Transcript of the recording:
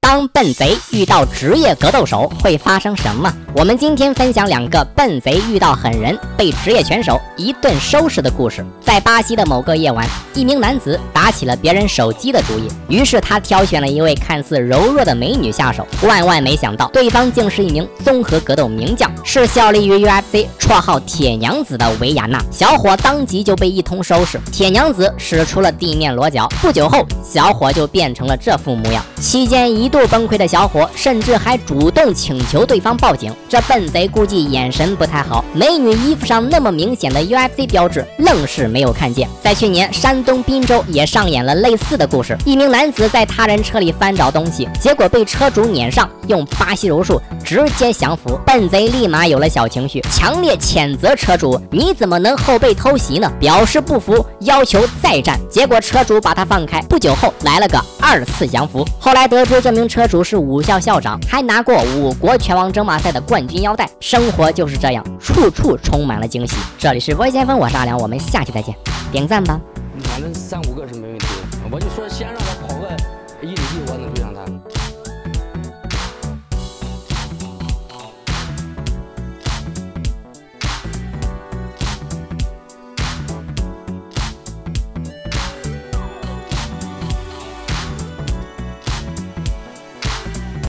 当笨贼遇到职业格斗手会发生什么？我们今天分享2个笨贼遇到狠人，被职业拳手一顿收拾的故事。在巴西的某个夜晚，一名男子打起了别人手机的主意，于是他挑选了一位看似柔弱的美女下手。万万没想到，对方竟是一名综合格斗名将，是效力于 UFC 绰号铁娘子的维亚娜。小伙当即就被一通收拾，铁娘子使出了地面裸脚。不久后，小伙就变成了这副模样。期间一度崩溃的小伙，甚至还主动请求对方报警。这笨贼估计眼神不太好，美女衣服上那么明显的 UFC 标志，愣是没有看见。在去年，山东滨州也上演了类似的故事，一名男子在他人车里翻找东西，结果被车主撵上，用巴西柔术直接降服。笨贼立马有了小情绪，强烈谴责车主：“你怎么能后背偷袭呢？”表示不服，要求再战。结果车主把他放开，不久后来了个2次降服。后来得知这名车主是武校校长，还拿过5国拳王争霸赛的冠军腰带。生活就是这样，处处充满了惊喜。这里是微先锋，我是阿良，我们下期再见，点赞吧。 反正3、5个是没问题的，我就说先让他